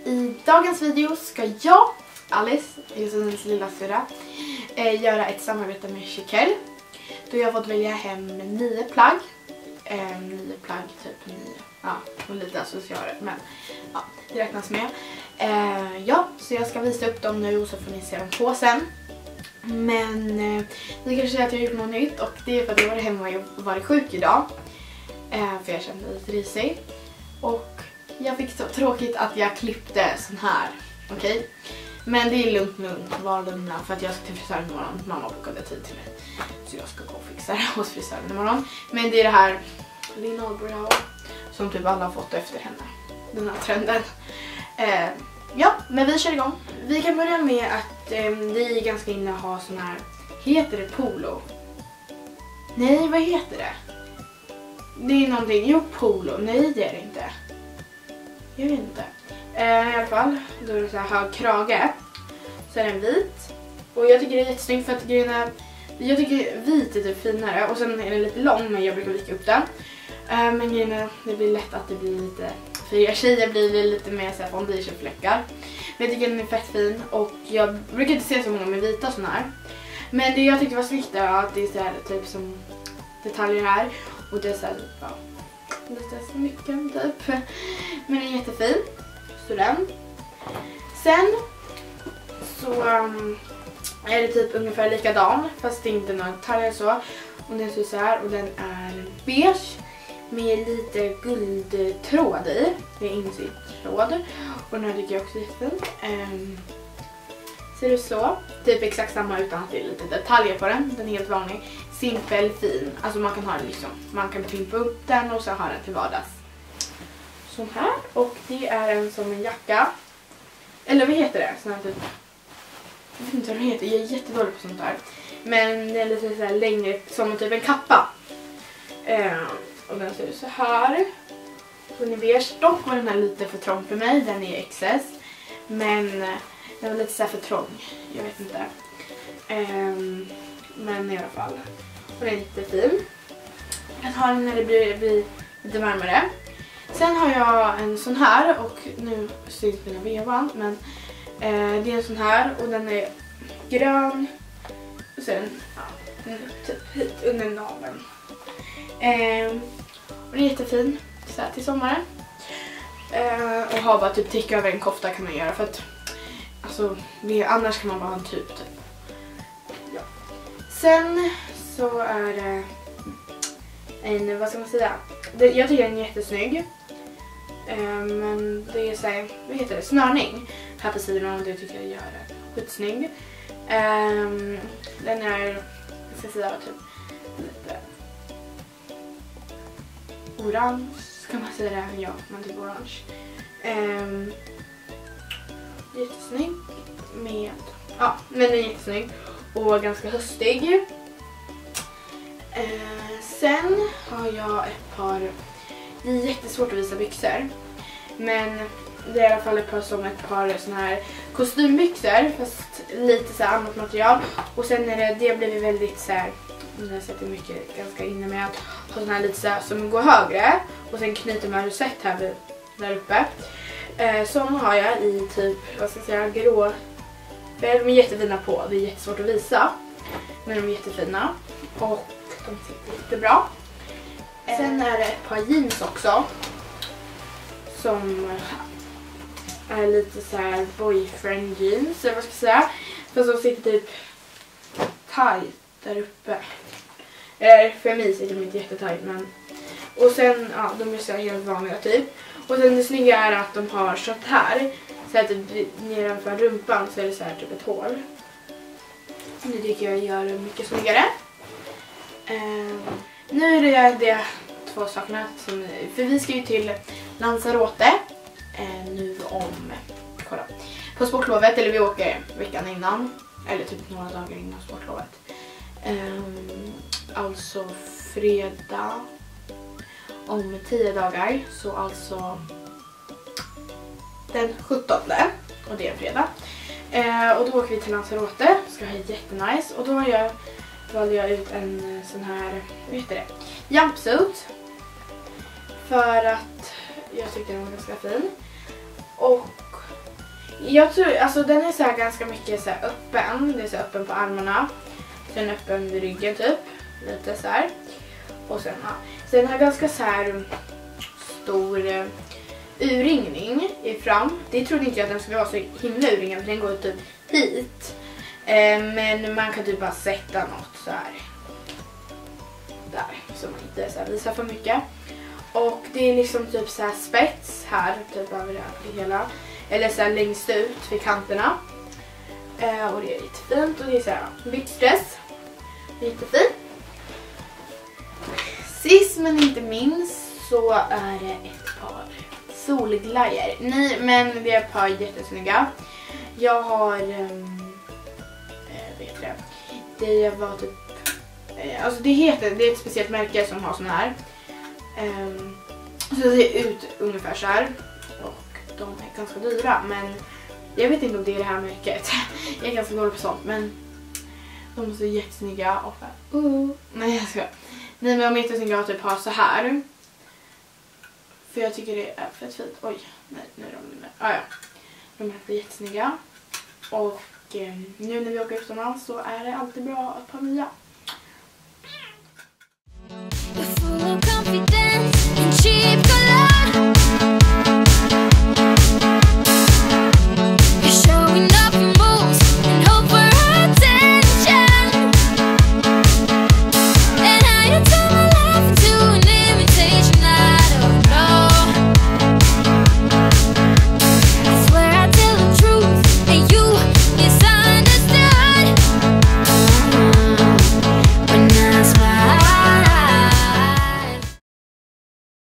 I dagens video ska jag, Alice, Josefins lilla syra, göra ett samarbete med Chiquelle. Då jag har fått välja hem 9 plagg. 9 plagg, typ 9. Ja, och lite associerat, men ja, det räknas med. Ja, så jag ska visa upp dem nu och så får ni se dem på sen. Men ni kanske säger att jag har gjort något nytt, och det är för att jag var hemma och var sjuk idag. För jag kände mig lite risig. Och jag fick så tråkigt att jag klippte sån här. Okej? Men det är lugnt nu, var lugna, för att jag ska till frisören imorgon. Mamma bokade tid till mig. Så jag ska gå och fixa det hos frisören imorgon. Men det är det här linolbrow som typ alla har fått efter henne. Den här trenden. Ja, men vi kör igång. Vi kan börja med att vi är ganska inne att ha sån här. Heter det polo? Nej, vad heter det? Det är någonting, jo polo, nej det är det inte. Jag vet inte. I alla fall, då är det så här hög krage. Så är den vit. Och jag tycker det är jättesnyggt för att grejerna, jag tycker vit är typ finare. Och sen är den lite lång, men jag brukar vika upp den. Men grejerna, det blir lätt att det blir lite, för er tjejer blir det lite mer så här foundationfläckar. Men jag tycker den är fett fin, och jag brukar inte se så många med vita sån här. Men det jag tyckte var snyggt är att det är så här, typ som detaljer här. Och det är så här, ja, lite smycken typ. Men den är jättefin. Så den. Sen så är det typ ungefär likadan, fast det är inte några detaljer så. Och den ser så här, och den är beige med lite guldtråd i. Det är insytt tråd. Och den här tycker jag också är jättefin. Ser det så? Typ exakt samma utan att det är lite detaljer på den. Den är helt vanlig. Simpel, fin. Alltså man kan ha den liksom. Man kan pimpa upp den och så ha den till vardags. Sån här. Och det är en som en jacka. Eller vad heter det? Sån här typ. Jag vet inte vad det heter. Jag är jättedålig på sånt där. Men den är lite så här längre, som typ en kappa. Och den ser ut så här. Den är beige. Dock var den här lite för trång för mig. Den är XS. Men den var lite så här för trång. Jag vet inte. Men i alla fall. Och den är lite fin. Jag tar den när det blir lite varmare. Sen har jag en sån här. Och nu syns mina vevan. Men det är en sån här. Och den är grön. Och sen typ hit under naveln. Och det är jättefin. Så här till sommaren. Och ha bara typ täcka över en kofta kan man göra. För att alltså, annars kan man bara ha en typ. Ja. Sen så är det en, vad ska man säga? Jag tycker den är jättesnygg. Men det är så här, vad heter det? Snörning här på sidan, och det tycker jag gör det skitsnygg. Den är, jag ska säga typ lite orange, kan man säga det? Ja, man typ orange. Jättesnygg med, ja, men den är jättesnygg och ganska höstig. Sen har jag ett par, det är jättesvårt att visa byxor, men det är i alla fall ett par såna här kostymbyxor, fast lite så här annat material. Och sen är det blir väldigt så här, jag sätter mycket ganska inne med att ha såna här lite så här som går högre och sen knyter man rosett här där uppe. Såna har jag i typ, vad ska jag säga, grå. De är jättefina på, det är jättesvårt att visa, men de är jättefina och de sitter jättebra. Sen är det ett par jeans också som är lite så här boyfriend jeans, eller vad ska jag säga, för som sitter typ tight där uppe. För mig sitter de inte jättetight, men och sen, ja, de är så helt vanliga typ. Och sen det snygga är att de har sånt här, så att nedanför rumpan så är det så här typ ett hål. Det tycker jag gör det mycket snyggare. Nu är det två sakerna som, för vi ska ju till Lanzarote nu kolla, på sportlovet, eller vi åker veckan innan, eller typ några dagar innan sportlovet. Alltså fredag om 10 dagar, så alltså den 17, och det är en fredag. Och då åker vi till Lanzarote, ska ha jättenice, och då valde jag ut en sån här, vad heter det, jumpsuit, för att jag tyckte den var ganska fin. Och jag tror, alltså den är så här ganska mycket så här öppen. Det är så här öppen på armarna. Sen öppen vid ryggen typ. Lite så här. Och sen, ja. Så den har ganska så här stor urringning i fram. Det trodde inte jag att den skulle vara så himla urringad, för den går typ hit. Men man kan typ bara sätta något så här. Där, så man inte så här visar för mycket. Och det är liksom typ så här spets här, typ över det hela. Eller så här längst ut vid kanterna. Och det är lite fint. Och det är så här byxdress. Jättefint. Sist men inte minst så är det ett par solglajjor. Nej, men det är ett par jättesnygga. Jag har vet det. Det var typ alltså det är ett speciellt märke som har såna här. Så det ser ut ungefär så här. Och de är ganska dyra, men jag vet inte om det är det här märket. Jag är ganska dålig på sånt, men de är så jättesnygga och nej, jag ska. Nej, men de är jättesnygga att typ ha så här. För jag tycker det är fett fint. Oj, nej, nu är de med. Ja. De är jättesnygga. Och nu när vi åker utomlands så är det alltid bra att ha nya.